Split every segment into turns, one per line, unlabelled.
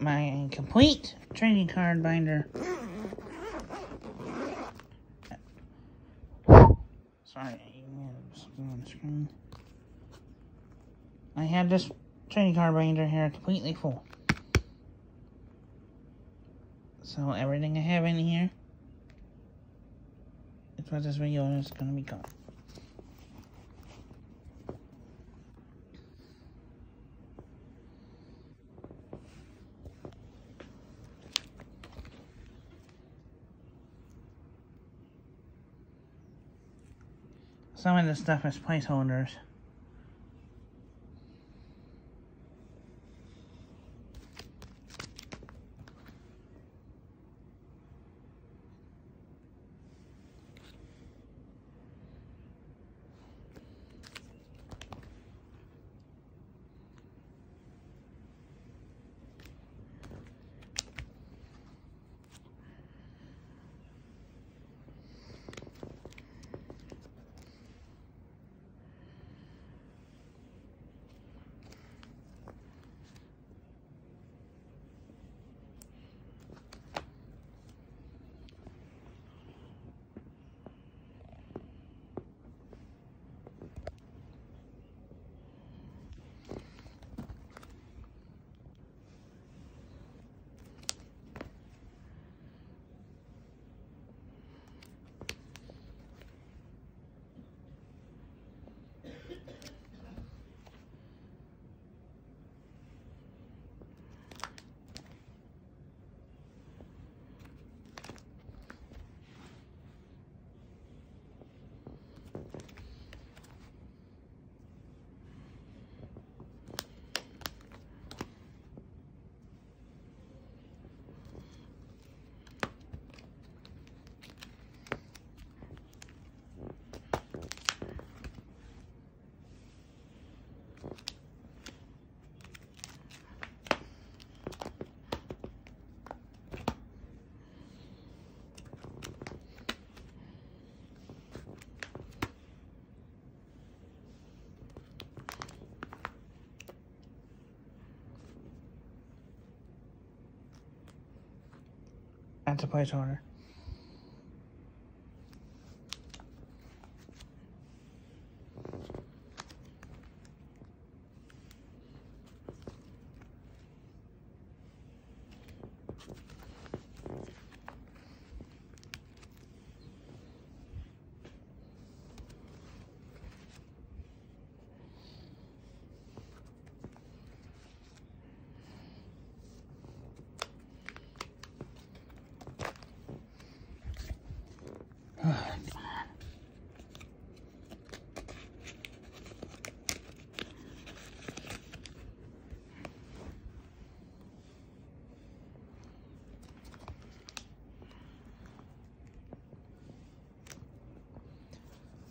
my complete trading card binder. Sorry, something on the screen. I have this trading card binder here completely full. So everything I have in here is what this video is going to be called. Some of this stuff is placeholders. That's a placeholder.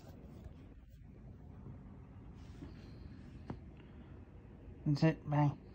That's it. Bye.